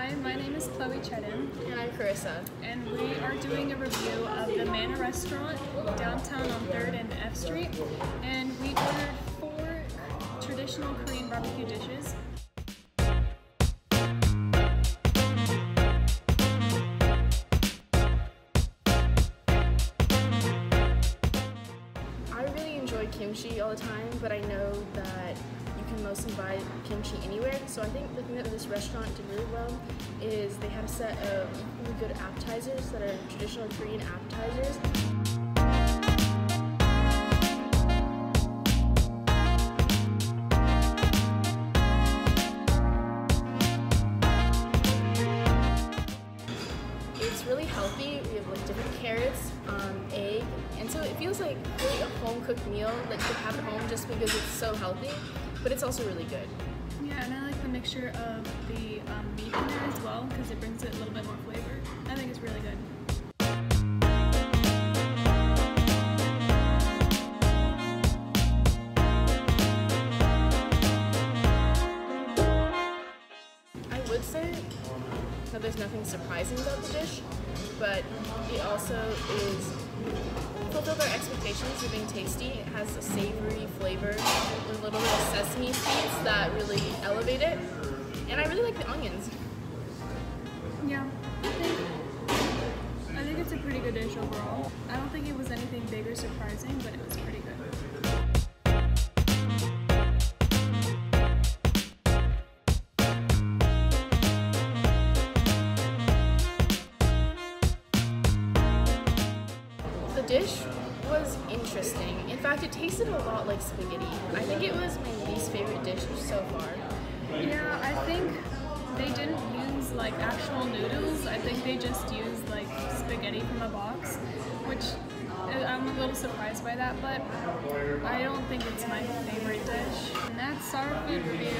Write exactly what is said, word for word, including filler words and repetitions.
Hi, my name is Chloe Cheddin. And I'm Carissa. And we are doing a review of the Manna Restaurant downtown on third and F Street. And we ordered four traditional Korean barbecue dishes. I really enjoy kimchi all the time, but I know that you can mostly buy kimchi anywhere. So I think the thing that this restaurant did really well is they had a set of really good appetizers that are traditional Korean appetizers. It's really healthy. We have like different carrots, um, egg, and so it feels like really a home-cooked meal that you could have at home just because it's so healthy, but it's also really good. Yeah, and I like the mixture of the um, meat in there as well because it brings it a little bit more flavor. I think it's really good. I would say that there's nothing surprising about the dish, but it also is fulfilled our expectations of being tasty. It has a savory flavor with a little bit of sesame seeds that really elevate it, and I really like the onions. Yeah, I think, I think it's a pretty good dish overall. I don't think it was anything big or surprising, but it was pretty good. The dish was interesting. In fact, it tasted a lot like spaghetti. I think it was my least favorite dish so far. Yeah, I think they didn't use like actual noodles. I think they just used like spaghetti from a box, which I'm a little surprised by that, but I don't think it's my favorite dish. And that's our food review.